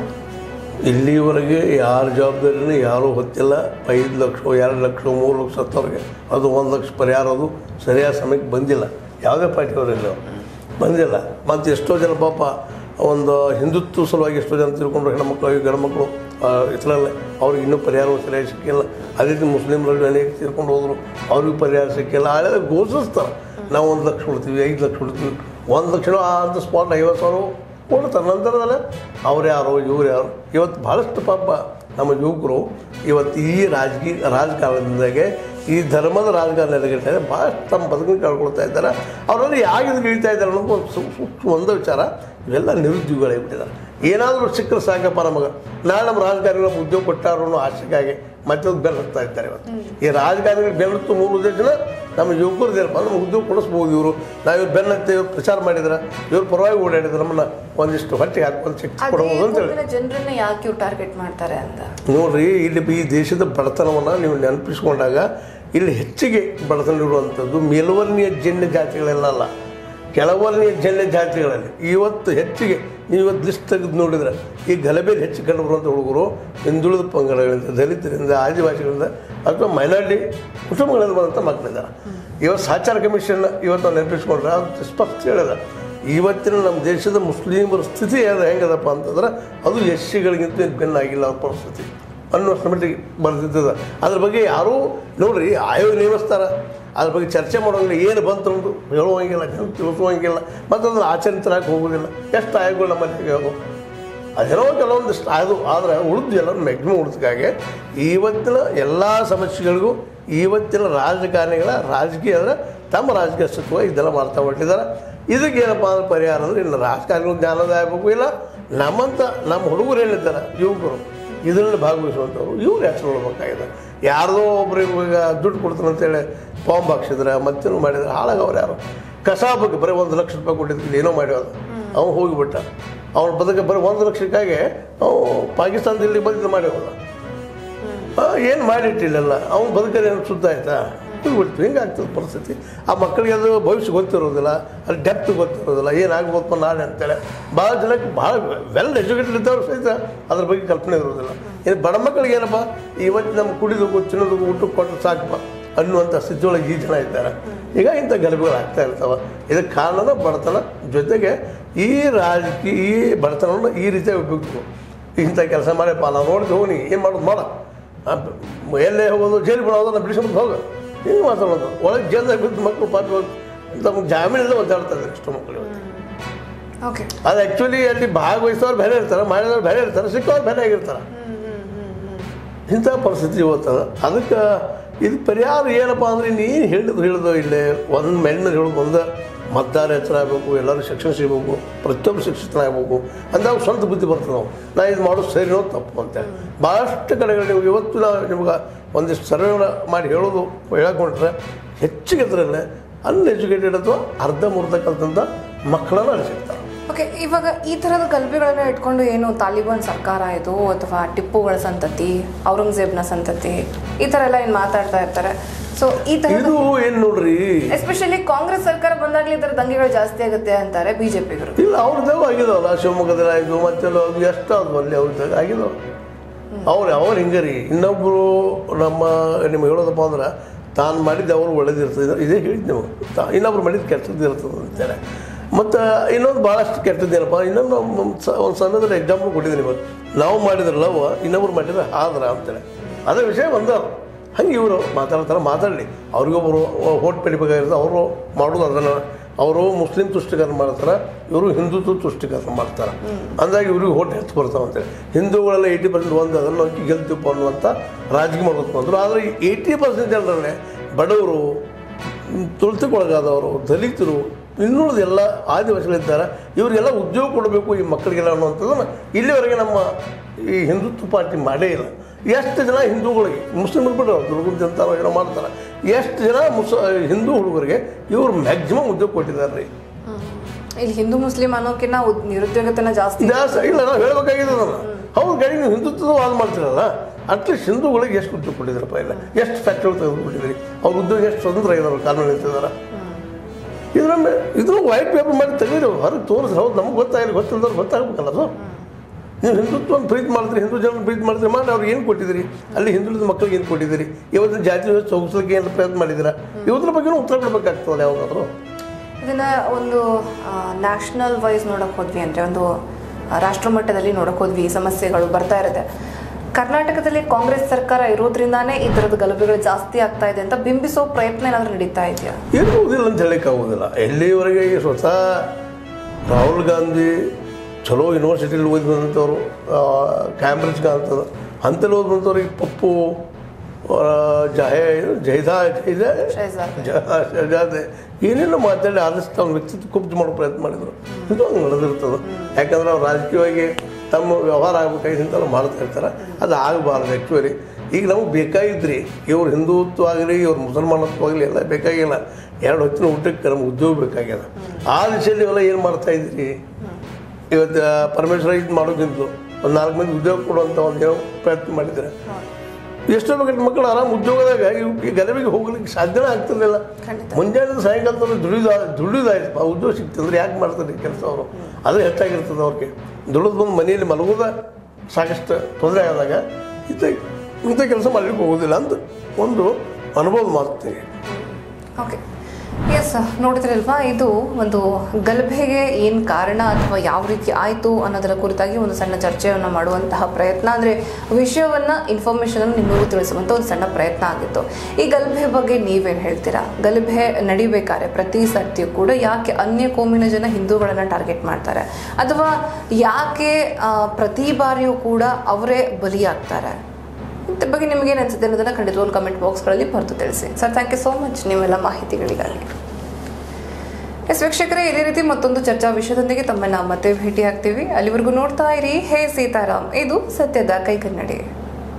ಇಲ್ಲಿವರೆಗೆ ಯಾರ ಜವಾಬ್ದಾರಿನ ಯಾರೂ ಹೊತ್ತಿಲ್ಲ. ಐದು ಲಕ್ಷ ಎರಡು ಲಕ್ಷ ಮೂರು ಲಕ್ಷ ಸತ್ತವ್ರಿಗೆ ಅದು ಒಂದು ಲಕ್ಷ ಪರಿಹಾರ ಅದು ಸರಿಯಾದ ಸಮಯಕ್ಕೆ ಬಂದಿಲ್ಲ. ಯಾವುದೇ ಪಾರ್ಟಿಯವರಿಲ್ಲ, ಬಂದಿಲ್ಲ. ಮತ್ತು ಎಷ್ಟೋ ಜನ ಪಾಪ ಒಂದು ಹಿಂದುತ್ವ ಸಲುವಾಗಿ ಎಷ್ಟೋ ಜನ ತಿಳ್ಕೊಂಡ್ರು, ಹೆಣ್ಮಕ್ಳು ಗಂಡ್ಮಕ್ಳು ಇದರಲ್ಲೇ ಅವ್ರಿಗೆ ಇನ್ನೂ ಪರಿಹಾರ ಸರಿಯಾಗಿ ಸಿಕ್ಕಿಲ್ಲ. ಅದೇ ರೀತಿ ಮುಸ್ಲಿಮ್ರಲ್ಲಿ ಅನೇಕ ತಿಳ್ಕೊಂಡು ಹೋದರು, ಅವ್ರಿಗೂ ಪರಿಹಾರ ಸಿಕ್ಕಿಲ್ಲ. ಹಳೆದ ಘೋಷಿಸ್ತಾರೆ ನಾವು ಒಂದು ಲಕ್ಷ ಕೊಡ್ತೀವಿ, ಐದು ಲಕ್ಷ ಕೊಡ್ತೀವಿ. ಒಂದು ಲಕ್ಷ ಆನ್ ದ ಸ್ಪಾಟ್ ಐವತ್ತು ಸಾವಿರ ಕೊಡ್ತಾರೆ. ನಂತರದಲ್ಲೇ ಅವ್ರು ಯಾರು ಇವ್ರು ಯಾರು. ಇವತ್ತು ಭಾಳಷ್ಟು ಪಾಪ ನಮ್ಮ ಯುವಕರು ಇವತ್ತು ಈ ರಾಜಕೀಯ ರಾಜಕಾರಣದಿಂದಾಗೆ ಈ ಧರ್ಮದ ರಾಜಕಾರಣ ನೆಲೆಗಿಡ್ತಾ ಇದ್ದಾರೆ, ಭಾಳಷ್ಟು ತಮ್ಮ ಬದುಕನ್ನು ಕಳ್ಕೊಳ್ತಾ ಇದ್ದಾರೆ. ಅವರಲ್ಲಿ ಯಾಕೆ ಇದು ಇಳಿತಾ ಇದ್ದಾರೆ ಅನ್ನೋದು ಒಂದು ಸೂಕ್ಷ್ಮ ಒಂದು ವಿಚಾರ. ಇವೆಲ್ಲ ನಿರುದ್ಯೋಗಿಗಳಾಗಿಬಿಟ್ಟಿದ್ದಾರೆ. ಏನಾದರೂ ಸಿಕ್ಕರೆ ಸಾಕಪ್ಪ ನಮಗೆ, ನಾಳೆ ನಮ್ಮ ರಾಜಕಾರಣಿಗಳು ಉದ್ಯೋಗ ಕೊಟ್ಟಾರು ಅನ್ನೋ ಆಶೆಗಾಗಿ ಮತ್ತೊಂದು ಬೆಲೆ ಹತ್ತಾ ಇದ್ದಾರೆ. ಇವತ್ತು ಈ ರಾಜಕಾರಣಿಗಳು ಬೆನ್ನತ್ತು ಮೂರು ಉದ್ದೇಶನ ನಮ್ಮ ಯುವಕರದ್ದು ಏನಪ್ಪ, ನಮ್ಗೆ ಉದ್ಯೋಗ ಕೊಡಿಸ್ಬೋದು. ಇವರು ನಾವು ಇವ್ರು ಬೆನ್ನತ್ತೆ ಇವ್ರು ಪ್ರಚಾರ ಮಾಡಿದ್ರೆ, ಇವ್ರು ಪರವಾಗಿ ಓಡಾಡಿದ್ರೆ ನಮ್ಮನ್ನ ಒಂದಿಷ್ಟು ಹೊಟ್ಟೆಗೆ ಹಾಕೊಂಡು ಶಕ್ತಿ ಕೊಡ್ಬೋದು ಅಂತೇಳಿ ಜನರನ್ನ ಯಾಕೆ ಇವ್ರು ಟಾರ್ಗೆಟ್ ಮಾಡ್ತಾರೆ ಅಂತ ನೋಡ್ರಿ. ಇಲ್ಲಿ ಈ ದೇಶದ ಬಡತನವನ್ನು ನೀವು ನೆನಪಿಸ್ಕೊಂಡಾಗ ಇಲ್ಲಿ ಹೆಚ್ಚಿಗೆ ಬಡತನ ಇರುವಂಥದ್ದು ಮೇಲ್ವರ್ಣೀಯ ಜನ್ಯ ಜಾತಿಗಳೆಲ್ಲ ಅಲ್ಲ, ಕೆಳವರ್ಣೀಯ ಜನ್ಯ ಜಾತಿಗಳಲ್ಲಿ ಇವತ್ತು ಹೆಚ್ಚಿಗೆ ನೀವು ಇವತ್ತು ಲಿಸ್ಟ್ ತೆಗೆದು ನೋಡಿದ್ರೆ ಈ ಗಲಭೆಯಲ್ಲಿ ಹೆಚ್ಚು ಕಂಡು ಬರುವಂಥ ಹುಡುಗರು ಹಿಂದುಳಿದ ಪಂಗಡಗಳಿಂದ, ದಲಿತರಿಂದ, ಆದಿವಾಸಿಗಳಿಂದ ಅಥವಾ ಮೈನಾರಿಟಿ ಕುಟುಂಬಗಳಿಂದ ಬಂದಂಥ ಮಕ್ಕಳಿದ್ದಾರೆ. ಇವತ್ತು ಸಾಚಾರ ಕಮಿಷನ್ ಇವತ್ತು ನಾವು ನೆನಪಿಸ್ಕೊಂಡ್ರೆ ಅದು ಸ್ಪಷ್ಟ ಹೇಳಿದ, ಇವತ್ತಿನ ನಮ್ಮ ದೇಶದ ಮುಸ್ಲಿಮರ ಸ್ಥಿತಿ ಏನು ಹೆಂಗದಪ್ಪ ಅಂತಂದ್ರೆ ಅದು ಎಸ್ ಸಿಗಳಿಗಿಂತ ಭಿನ್ನಾಗಿಲ್ಲ ಅವ್ರ ಪರಿಸ್ಥಿತಿ ಅನ್ನೋಷ್ಟು ಮಟ್ಟಿಗೆ ಬರ್ತಿದ್ದದ. ಅದ್ರ ಬಗ್ಗೆ ಯಾರೂ ನೋಡ್ರಿ ಆಯೋಗ ನೇಮಿಸ್ತಾರೆ, ಅದ್ರ ಬಗ್ಗೆ ಚರ್ಚೆ ಮಾಡೋಂಗಿಲ್ಲ, ಏನು ಬಂತು ಅಂದು ಹೇಳುವಂಗಿಲ್ಲ, ಜನ ತಿಳಿಸುವಂಗಿಲ್ಲ, ಮತ್ತು ಅದ್ರ ಆಚರಣೆ ಹೋಗೋದಿಲ್ಲ. ಎಷ್ಟು ಆಯೋಗಗಳು ನಮ್ಮಲ್ಲಿ ಹೇಗೋ ಅದೇನೋ ಕೆಲವೊಂದಿಷ್ಟು ಅದು. ಆದರೆ ಉಳಿದು ಎಲ್ಲರೂ ಮ್ಯಾಕ್ಸಿಮಮ್ ಉಳಿದಕ್ಕಾಗಿ ಇವತ್ತಿನ ಎಲ್ಲ ಸಮಸ್ಯೆಗಳಿಗೂ ಇವತ್ತಿನ ರಾಜಕಾರಣಿಗಳ ರಾಜಕೀಯ ಅಂದರೆ ತಮ್ಮ ರಾಜಕೀಯ ಸತ್ವ ಇದೆಲ್ಲ ಮಾಡ್ತಾ ಹೊರಟಿದ್ದಾರೆ. ಇದಕ್ಕೆ ಏನಪ್ಪ ಅಂದ್ರೆ ಪರಿಹಾರ ಅಂದರೆ ಇಲ್ಲ ರಾಜಕಾರಣಿಗಳು ಜ್ಞಾನೋದಯ ಆಗಬೇಕು, ಇಲ್ಲ ನಮ್ಮಂಥ ನಮ್ಮ ಹುಡುಗರು ಏನಿದ್ದಾರೆ ಯುವಕರು ಇದರಲ್ಲಿ ಭಾಗವಹಿಸುವಂಥವ್ರು ಇವ್ರು ಹೆಸರು ನೋಡ್ಬೇಕಾಗಿದೆ. ಯಾರ್ದೋ ಒಬ್ರು ಇವಾಗ ದುಡ್ಡು ಕೊಡ್ತಾರೆ ಅಂತೇಳಿ ಬಾಂಬ್ ಹಾಕ್ಸಿದ್ರೆ ಮತ್ತೇನು ಮಾಡಿದ್ರೆ ಹಾಳಾಗವ್ರು ಯಾರು. ಕಸ ಬಗ್ಗೆ ಬರೀ ಒಂದು ಲಕ್ಷ ರೂಪಾಯಿ ಕೊಟ್ಟಿದ್ದು ಏನೋ ಮಾಡ್ಯೋದು, ಅವ್ನು ಹೋಗಿಬಿಟ್ಟ. ಅವ್ನ ಬದುಕ ಬರೀ ಒಂದು ಲಕ್ಷಕ್ಕಾಗಿ ಅವು ಪಾಕಿಸ್ತಾನದಲ್ಲಿ ಬಂದು ಮಾಡ್ಯವಲ್ಲ, ಏನು ಮಾಡಿಟ್ಟಿಲ್ಲ. ಅವ್ನು ಬದುಕದೇನು ಶುದ್ಧ ಆಯ್ತಾ, ಹೋಗ್ಬಿಡ್ತು. ಹಿಂಗಾಗ್ತದೆ ಪರಿಸ್ಥಿತಿ. ಆ ಮಕ್ಕಳಿಗೆ ಅದು ಭವಿಷ್ಯ ಗೊತ್ತಿರೋದಿಲ್ಲ, ಅಲ್ಲಿ ಡೆಪ್ತ್ ಗೊತ್ತಿರೋದಿಲ್ಲ, ಏನಾಗ್ಬೋದಪ್ಪ ನಾಳೆ ಅಂತೇಳಿ. ಭಾಳ ಜನಕ್ಕೆ ಭಾಳ ವೆಲ್ ಎಜುಕೇಟೆಡ್ ಇದ್ದವ್ರು ಸಹಿತ ಅದ್ರ ಬಗ್ಗೆ ಕಲ್ಪನೆ ಇರೋದಿಲ್ಲ. ಇನ್ನು ಬಡ ಮಕ್ಕಳಿಗೆ ಏನಪ್ಪ ಇವತ್ತು ನಮ್ಮ ಕುಡಿದೋಗು ತಿನ್ನೋದಕ್ಕೂ ಊಟಕ್ಕೆ ಕೊಟ್ಟು ಸಾಕಪ್ಪ ಅನ್ನುವಂಥ ಸ್ಥಿತಿಯೊಳಗೆ ಈ ಜನ ಇದ್ದಾರೆ. ಈಗ ಇಂಥ ಗಲಭೆಗಳು ಆಗ್ತಾ ಇರ್ತಾವೆ. ಇದಕ್ಕೆ ಕಾರಣನ ಬಡತನ, ಜೊತೆಗೆ ಈ ರಾಜಕೀಯ ಈ ಬಡತನವನ್ನು ಈ ರೀತಿಯಾಗಿ ಉಪಯೋಗಿಸ್ತು. ಇಂಥ ಕೆಲಸ ಮಾಡಪ್ಪ ನಾವು ನೋಡಿದ್ದು ಹೋಗಿ ಏನು ಮಾಡೋದು ಮಾಡ, ಎಲ್ಲೇ ಹೋಗೋದು ಜೈಲು ಬಿಡೋದು ನಾವು ಬಿಡಿಸ್ಕೊಂಡು ಹೋಗ ಹಿಂಗೆ ಮಾತಾಡೋದು. ಒಳಗೆ ಜೈಲ್ದಾಗ ಬಿದ್ದು ಮಕ್ಕಳು ಪಾಪ ನಮ್ಗೆ ಜಾಮೀನಿಂದ ಒದ್ದಾಡ್ತಾ ಇದ್ದಾರೆ ಎಷ್ಟೋ ಮಕ್ಕಳು. ಅದು ಆ್ಯಕ್ಚುಲಿ ಅಲ್ಲಿ ಭಾಗವಹಿಸೋರು ಬೇರೆ ಇರ್ತಾರೆ, ಮಾಡಿದವ್ರು ಬೇರೆ ಇರ್ತಾರೆ, ಸಿಕ್ಕವ್ರು ಬೇರೆ ಆಗಿರ್ತಾರೆ. ಇಂಥ ಪರಿಸ್ಥಿತಿ ಇವತ್ತು. ಅದಕ್ಕೆ ಇದು ಪರಿಹಾರ ಏನಪ್ಪ ಅಂದರೆ ನೀನು ಹೇಳಿದ್ರು ಹೇಳಿದೋ ಇಲ್ಲೇ ಒಂದು ಮೆಣ್ಣ ಹೇಳೋದು ಒಂದು ಮತದಾರ ಹೆಚ್ಚಳ ಆಗಬೇಕು, ಎಲ್ಲರೂ ಶಿಕ್ಷಣ ಸಿಗಬೇಕು, ಪ್ರತಿಯೊಬ್ಬರು ಶಿಕ್ಷಿತನಾಗಬೇಕು ಅಂದಾಗ ಸ್ವಂತ ಬುದ್ಧಿ ಬರ್ತದೆ. ನಾವು ನಾ ಇದು ಮಾಡೋದು ಸರಿನೋ ತಪ್ಪು ಅಂತೇಳಿ ಭಾಳಷ್ಟು ಕಡೆಗಳು ನೀವು ಇವತ್ತು ನಾವು ನಿಮ್ಗೆ ಒಂದಿಷ್ಟು ಸರ್ವೆ ಮಾಡಿ ಹೇಳೋದು ಹೇಳಕೊಂಡ್ರೆ ಹೆಚ್ಚಿಗೆ ಅದರಲ್ಲೇ ಅನ್ಎಜುಕೇಟೆಡ್ ಅಥವಾ ಅರ್ಧಂಬರ್ಧ ಕಲ್ತಂಥ ಮಕ್ಕಳನ್ನು ಅಳಿಸಿರ್ತಾರೆ. ಓಕೆ, ಇವಾಗ ಈ ಥರದ ಗಲಭೆಗಳನ್ನ ಇಟ್ಕೊಂಡು ಏನು ತಾಲಿಬಾನ್ ಸರ್ಕಾರ ಇದು ಅಥವಾ ಟಿಪ್ಪುಗಳ ಸಂತತಿ, ಔರಂಗಜೇಬ್ನ ಸಂತತಿ ಈ ಥರ ಎಲ್ಲ ಏನು ಮಾತಾಡ್ತಾ ಇರ್ತಾರೆ. ಸೊ ಈ ಥರ ಇದು ಏನು ನೋಡ್ರಿ, ಎಸ್ಪೆಷಲಿ ಕಾಂಗ್ರೆಸ್ ಸರ್ಕಾರ ಬಂದಾಗಲೇ ಈ ಥರ ದಂಗೆಗಳು ಜಾಸ್ತಿ ಆಗುತ್ತೆ ಅಂತಾರೆ ಬಿಜೆಪಿಗರು. ಇಲ್ಲ ಅವ್ರದಾಗ ಆಗಿದಾವಲ್ಲ, ಶಿವಮೊಗ್ಗದಲ್ಲಿ ಆಯಿತು ಮತ್ತೆಲ್ಲ ಅದು ಎಷ್ಟಾದ್ರು ಅಲ್ಲಿ ಅವ್ರದಾಗ ಆಗಿದಾವ. ಅವ್ರು ಅವ್ರು ಹಿಂಗೆ ರೀ. ಇನ್ನೊಬ್ಬರು ನಮ್ಮ ನಿಮ್ಗೆ ಹೇಳೋದಪ್ಪ ಅಂದ್ರೆ ತಾನು ಮಾಡಿದ್ದು ಅವರು ಒಳ್ಳೇದಿರ್ತದೆ, ಇದೇ ಹೇಳಿದ್ದು ನೀವು, ಇನ್ನೊಬ್ರು ಮಾಡಿದ್ದು ಕೆಟ್ಟದ್ದು ಇರ್ತದೆ ಅಂತೇಳಿ. ಮತ್ತು ಇನ್ನೊಂದು ಭಾಳಷ್ಟು ಕೆಟ್ಟದ್ದೇನಪ್ಪ, ಇನ್ನೊಂದು ಒಂದು ಸಣ್ಣದಲ್ಲಿ ಎಕ್ಸಾಂಪಲ್ ಕೊಟ್ಟಿದ್ದೀನಿ ನಿಮಗೆ. ನಾವು ಮಾಡಿದ್ರಲ್ಲ ಅವ ಇನ್ನೊಬ್ರು ಮಾಡಿದ್ರೆ ಆದ್ರ ಅಂತೇಳಿ ಅದೇ ವಿಷಯ ಬಂದವರು. ಹಂಗೆ ಇವರು ಮಾತಾಡ್ತಾರೆ, ಮಾತಾಡಲಿ. ಅವ್ರಿಗೊಬ್ಬರು ಓಟ್ ಪಡಿಬೇಕಾಗಿರ್ತದೆ, ಅವರು ಮಾಡೋದು ಅದನ್ನು. ಅವರು ಮುಸ್ಲಿಂ ತುಷ್ಟೀಕರಣ ಮಾಡ್ತಾರೆ, ಇವರು ಹಿಂದುತ್ವ ತುಷ್ಟೀಕರಣ ಮಾಡ್ತಾರೆ. ಅಂದಾಗಿ ಇವ್ರಿಗೆ ಓಟ್ ಹೆಚ್ಚು ಬರ್ತಾವೆ ಅಂತೇಳಿ. ಹಿಂದೂಗಳೆಲ್ಲ ಏಯ್ಟಿ ಪರ್ಸೆಂಟ್ ಒಂದು ಅದನ್ನು ಗೆಲ್ತೀವಪ್ಪ ಅನ್ನುವಂಥ ರಾಜಕೀಯ ಮಾಡೋದು ಬಂದರು. ಆದರೆ ಏಯ್ಟಿ ಪರ್ಸೆಂಟ್ ಜನರಲ್ಲೇ ಬಡವರು, ತುಳಿತಕ್ಕೊಳಗಾದವರು, ದಲಿತರು, ಇನ್ನುಳಿದ ಎಲ್ಲ ಆದಿವಾಸಿಗಳಿದ್ದಾರೆ, ಇವರಿಗೆಲ್ಲ ಉದ್ಯೋಗ ಕೊಡಬೇಕು ಈ ಮಕ್ಕಳಿಗೆಲ್ಲ ಅನ್ನುವಂಥದ್ದನ್ನು ಇಲ್ಲಿವರೆಗೆ ನಮ್ಮ ಈ ಹಿಂದುತ್ವ ಪಾರ್ಟಿ ಮಾಡೇ ಇಲ್ಲ. ಎಷ್ಟು ಜನ ಹಿಂದೂಗಳಿಗೆ, ಮುಸ್ಲಿಮ್ರಿಗೆ ಬಿಟ್ಟರು ದುರ್ಗದ ಜನತಾರೋ ಏನೋ ಮಾಡ್ತಾರೆ, ಎಷ್ಟು ಜನ ಮುಸ್ ಹಿಂದೂ ಹುಡುಗರಿಗೆ ಇವರು ಮ್ಯಾಕ್ಸಿಮಮ್ ಉದ್ಯೋಗ ಕೊಟ್ಟಿದ್ದಾರೆ ರೀ. ಇಲ್ಲಿ ಹಿಂದೂ ಮುಸ್ಲಿಂ ಅನ್ನೋಕಿನ್ನ ನಿರುದ್ಯೋಗತನ ಜಾಸ್ತಿ ಜಾಸ್ತಿ ಇಲ್ಲ. ನಾವು ಹೇಳಬೇಕಾಗಿದೆ ಅದನ್ನು. ಹೌದು ಗಾಡಿ ನೀವು ಹಿಂದುತ್ವದ ವಾದ ಮಾಡ್ತೀರಲ್ಲ, ಅಟ್ಲೀಸ್ಟ್ ಹಿಂದೂಗಳಿಗೆ ಎಷ್ಟು ಉದ್ಯೋಗ ಕೊಟ್ಟಿದ್ದಾರಪ್ಪ, ಇಲ್ಲ ಎಷ್ಟು ಫ್ಯಾಕ್ಟ್ರಿಗಳು ತೆಗೆದುಕೊಟ್ಟಿದ್ದೀರಿ, ಅವ್ರ ಉದ್ಯೋಗ ಎಷ್ಟು ಸ್ವತಂತ್ರ ಆಗಿದಾರೆ, ಕಾನೂನು ನಿಂತಿದ್ದಾರೆ. ಇದರಲ್ಲಿ ಇದು ವೈಟ್ ಪೇಪರ್ ಮಾಡಿ ತೆಗೀರಿ, ಹೊರಗೆ ತೋರಿಸ್ರಿ. ಹೌದು ನಮ್ಗೆ ಗೊತ್ತಾಗಿಲ್ಲ, ಗೊತ್ತಿಲ್ಲದವ್ರು ಗೊತ್ತಾಗಬೇಕಲ್ಲ. ಅದು ನೀವು ಹಿಂದುತ್ವವನ್ನು ಪ್ರೀತಿ ಮಾಡ್ತೀರಿ, ಹಿಂದೂ ಜನ ಪ್ರೀತಿ ಮಾಡ್ತೀರಿ, ಮಾಡಿ ಅವ್ರಿಗೆ ಏನು ಕೊಟ್ಟಿದ್ದೀರಿ, ಅಲ್ಲಿ ಹಿಂದುಳಿದ ಮಕ್ಕಳಿಗೆ ಏನು ಕೊಟ್ಟಿದ್ದೀರಿ, ಇವತ್ತಿನ ಜಾತಿ ಸೊಗಸಲಿಕ್ಕೆ ಏನು ಪ್ರಯತ್ನ ಮಾಡಿದ್ದೀರಾ, ಇವ್ರ ಬಗ್ಗೆನೂ ಉತ್ತರ ಕೊಡಬೇಕಾಗ್ತದೆ ಯಾವಾಗಾದರೂ. ಇದನ್ನು ಒಂದು ನ್ಯಾಷನಲ್ ವೈಸ್ ನೋಡೋಕೆ ಹೋದ್ವಿ ಅಂದರೆ, ಒಂದು ರಾಷ್ಟ್ರ ಮಟ್ಟದಲ್ಲಿ ನೋಡೋಕೆ ಹೋದ್ವಿ, ಈ ಸಮಸ್ಯೆಗಳು ಬರ್ತಾ ಇರುತ್ತೆ. ಕರ್ನಾಟಕದಲ್ಲಿ ಕಾಂಗ್ರೆಸ್ ಸರ್ಕಾರ ಇರೋದ್ರಿಂದಾನೇ ಈ ಥರದ ಗಲಭೆಗಳು ಜಾಸ್ತಿ ಆಗ್ತಾ ಇದೆ ಅಂತ ಬಿಂಬಿಸೋ ಪ್ರಯತ್ನ ಏನಾದರೂ ನಡೀತಾ ಇದೆಯಾ? ಇರುವುದಿಲ್ಲ ಅಂತ ಹೇಳೋಕ್ಕಾಗೋದಿಲ್ಲ. ಎಲ್ಲಿವರೆಗೆ ಸ್ವತಃ ರಾಹುಲ್ ಗಾಂಧಿ ಚಲೋ ಯೂನಿವರ್ಸಿಟಿಲಿ ಓದಿ ಬಂದಂಥವ್ರು, ಕ್ಯಾಂಬ್ರಿಡ್ಜ್ಗೆ ಅಂತದ ಅಂತೆಲ್ಲ ಓದಿ ಬಂದವ್ರಿಗೆ ಪಪ್ಪು ಜಹೇ ಜೈದಾ ಜೈದ ಶಹಜಾದೆ ಏನೇನೋ ಮಾತಾಡಿ ಆದಷ್ಟು ಅವ್ನ ವ್ಯಕ್ತಿತ್ವ ಕುಬ್ಜು ಮಾಡೋ ಪ್ರಯತ್ನ ಮಾಡಿದರು. ಇದು ಹಂಗೆ ನಡೆದಿರ್ತದೆ. ಯಾಕಂದ್ರೆ ಅವ್ರು ರಾಜಕೀಯವಾಗಿ ತಮ್ಮ ವ್ಯವಹಾರ ಆಗ್ಬೇಕಾಗಿ ಇಂಥವ್ರು ಮಾಡ್ತಾ ಇರ್ತಾರೆ. ಅದು ಆಗಬಾರ್ದು ಆ್ಯಕ್ಚುಲಿ. ಈಗ ನಮಗೆ ಬೇಕಾಗಿದ್ರಿ ಇವ್ರು ಹಿಂದುತ್ವ ಆಗಲಿ, ಇವ್ರು ಮುಸಲ್ಮಾನತ್ವ ಆಗಲಿ ಎಲ್ಲ ಬೇಕಾಗಿಲ್ಲ. ಎರಡು ಹೊತ್ತಿನ ಊಟಕ್ಕೆ ನಮ್ಗೆ ಉದ್ಯೋಗ ಬೇಕಾಗ್ಯದ. ಆ ದಿಶೆಯಲ್ಲಿ ಇವೆಲ್ಲ ಏನು ಮಾಡ್ತಾಯಿದ್ರಿ? ಇವತ್ತು ಪರಮೇಶ್ವರ ಇದು ಮಾಡೋಕ್ಕಿಂತ ಒಂದು ನಾಲ್ಕು ಮಂದಿ ಉದ್ಯೋಗ ಕೊಡುವಂಥ ಒಂದು ಏನೋ ಪ್ರಯತ್ನ ಮಾಡಿದ್ದಾರೆ. ಎಷ್ಟೋ ಬೇಕಾದ ಮಕ್ಕಳು ಆರಾಮ್ ಉದ್ಯೋಗದಾಗ ಈ ಗಲಭೆಗೆ ಹೋಗ್ಲಿಕ್ಕೆ ಸಾಧ್ಯನೇ ಆಗ್ತಿರಲಿಲ್ಲ. ಮುಂಜಾನೆ ಸಾಯಂಕಾಲದಲ್ಲಿ ದುಡಿದ ದುಡಿದಾಯ್ತು ಆ ಉದ್ಯೋಗ ಸಿಗ್ತಂದ್ರೆ ಯಾಕೆ ಮಾಡ್ತಾರೆ ಕೆಲಸ ಅವರು? ಅದೇ ಹೆಚ್ಚಾಗಿರ್ತದೆ ಅವ್ರಿಗೆ. ದುಡಿದು ಬಂದು ಮನೆಯಲ್ಲಿ ಮಲಗೋದ ಸಾಕಷ್ಟು ತೊಂದರೆ ಆದಾಗ ಇಂಥ ಇಂಥ ಕೆಲಸ ಮಾಡಲಿಕ್ಕೆ ಹೋಗೋದಿಲ್ಲ ಅಂತ ಒಂದು ಅನುಭವ ಮಾಡ್ತೀನಿ. ಓಕೆ, ಎಸ್, ನೋಡಿದ್ರಲ್ವಾ, ಇದು ಒಂದು ಗಲಭೆಗೆ ಏನು ಕಾರಣ ಅಥವಾ ಯಾವ ರೀತಿ ಆಯಿತು ಅನ್ನೋದರ ಕುರಿತಾಗಿ ಒಂದು ಸಣ್ಣ ಚರ್ಚೆಯನ್ನು ಮಾಡುವಂತಹ ಪ್ರಯತ್ನ, ಅಂದರೆ ವಿಷಯವನ್ನು ಇನ್ಫಾರ್ಮೇಷನನ್ನು ನಿಮಗೂ ತಿಳಿಸುವಂಥ ಒಂದು ಸಣ್ಣ ಪ್ರಯತ್ನ ಆಗಿತ್ತು. ಈ ಗಲಭೆ ಬಗ್ಗೆ ನೀವೇನು ಹೇಳ್ತೀರಾ? ಗಲಭೆ ನಡಿಬೇಕಾದ್ರೆ ಪ್ರತಿ ಸರ್ತಿಯೂ ಕೂಡ ಯಾಕೆ ಅನ್ಯ ಕೋಮಿನ ಜನ ಹಿಂದೂಗಳನ್ನು ಟಾರ್ಗೆಟ್ ಮಾಡ್ತಾರೆ, ಅಥವಾ ಯಾಕೆ ಪ್ರತಿ ಬಾರಿಯೂ ಕೂಡ ಅವರೇ ಬಲಿಯಾಗ್ತಾರೆ? ಇದ್ರ ಬಗ್ಗೆ ನಿಮಗೇನು ಅನಿಸುತ್ತೆ ಅನ್ನೋದನ್ನು ಖಂಡಿತವಾಗ್ಲೂ ಕಮೆಂಟ್ ಬಾಕ್ಸ್ಗಳಲ್ಲಿ ಬರೆದು ತಿಳಿಸಿ. Sir, thank you so much ನೀವೆಲ್ಲ ಮಾಹಿತಿಗಳಿಗಾಗಿ. ಎಸ್ ವೀಕ್ಷಕರೇ, ಇದೇ ರೀತಿ ಮತ್ತೊಂದು ಚರ್ಚಾ ವಿಷಯದೊಂದಿಗೆ ತಮ್ಮನ್ನು ಮತ್ತೆ ಭೇಟಿ ಆಗ್ತೀವಿ. ಅಲ್ಲಿವರೆಗೂ ನೋಡ್ತಾ ಇರಿ ಹೇ ಸೀತಾರಾಮ್, ಇದು ಸತ್ಯದ ಕೈಗನ್ನಡಿ.